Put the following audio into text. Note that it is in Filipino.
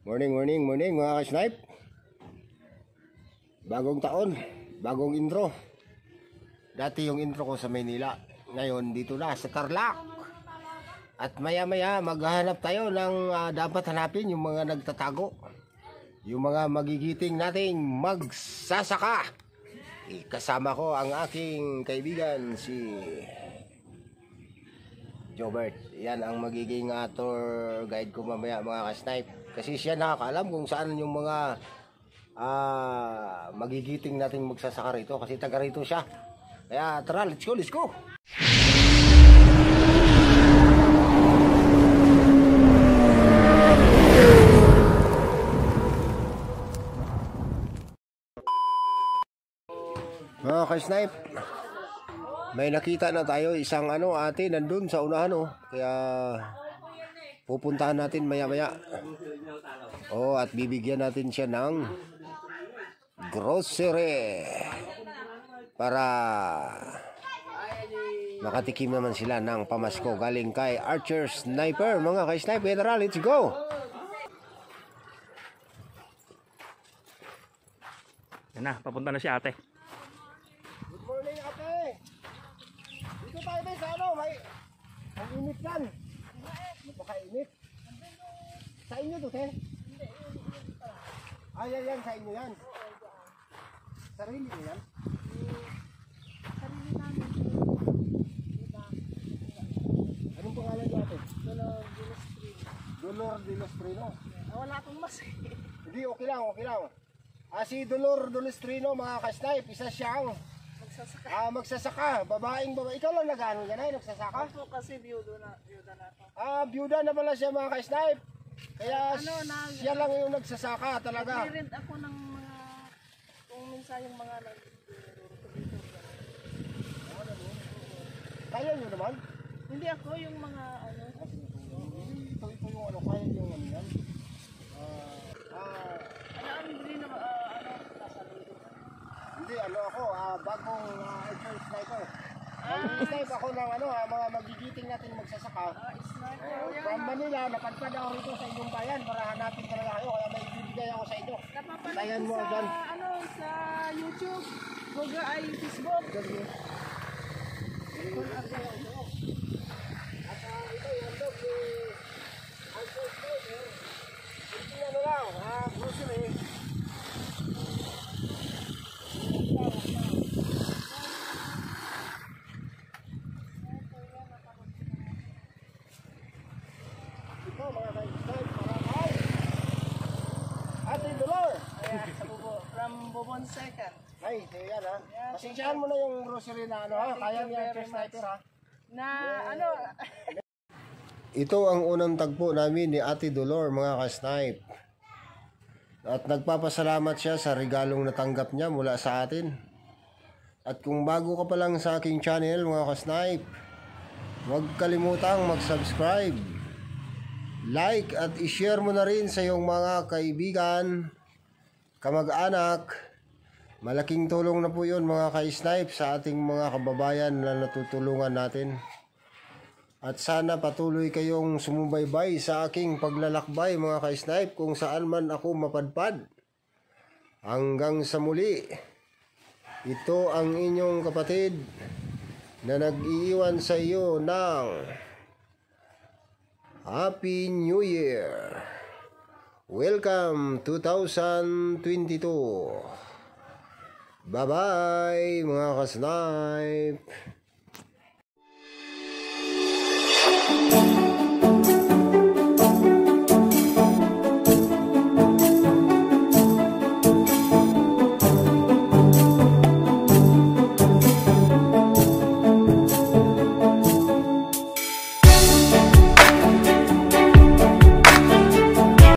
Morning mga ka-snipe. Bagong taon, bagong intro. Dati yung intro ko sa Maynila, ngayon dito na sa Tarlac. At maya maghahanap tayo ng dapat hanapin yung mga nagtatago, yung mga magigiting nating magsasaka. Kasama ko ang aking kaibigan si Jobert. Yan ang magiging tour guide ko mamaya mga ka-snipe. Kasi siya nakakaalam kung saan yung mga magigiting nating magsasaka rito. Kasi taga rito siya. Kaya tara, let's go! Mga ka-snipe, may nakita na tayo isang ate nandun sa unahan kaya pupuntahan natin maya. At bibigyan natin siya ng grocery para makatikim naman sila ng pamasko galing kay Archer Sniper. Mga ka-snipe, tara, let's go! Yan na, papunta na si ate. Good morning, ate! Dito tayo ba sa may init yan. Baka init. Sa inyo to, te? Yan, sa inyo yan. Sarili nyo yan? Sarili namin. Anong pangalan nyo, ate? Dolor de los Trinos. Dolor de los Trinos. Wala akong mas. Hindi, okay lang. Si Dolor de los Trinos, mga ka-snipe, isa siyang magsasaka. Babae. Ikaw lang nag-ano yan ay nagsasaka? Ako kasi byuda na ako. Byuda na pala siya mga ka-snipe. Kaya siya lang yung nagsasaka talaga. Nag-rent ako ng mga, kung minsan yung mga Kaya nyo naman? Hindi ako yung mga Ito yung kaya nyo yan? ang hindi na nasa ludo. Hindi, ako, bagong Archer Sniper. Snipe ako ng mga magigiting natin magsasaka. From Manila, napadpad ako rito sa inyong bayan para hanapin talaga kayo. Kaya may bibigay ako sa inyo. Bayan mo sa, dyan. sa YouTube, Google ay Facebook. At ito yung dog ni Archer Sniper. Hindi lang, grocery. Ate Dolor! Ayan, sa from Bubon Second. Ay, so yan Pasensyahan mo na yung grocery na kaya ni Archer Sniper Ito ang unang tagpo namin ni Ate Dolor mga ka-snipe. At nagpapasalamat siya sa regalong natanggap niya mula sa atin. At kung bago ka pa lang sa aking channel mga ka-snipe, huwag kalimutang mag-subscribe, like at i-share mo na rin sa iyong mga kaibigan, kamag-anak. Malaking tulong na po yun mga ka-snipe sa ating mga kababayan na natutulungan natin. At sana patuloy kayong sumubaybay sa aking paglalakbay mga ka-snipe kung saan man ako mapadpad. Hanggang sa muli, ito ang inyong kapatid na nag-iiwan sa iyo ng Happy New Year! Welcome 2022! Bye-bye mga ka-snipe!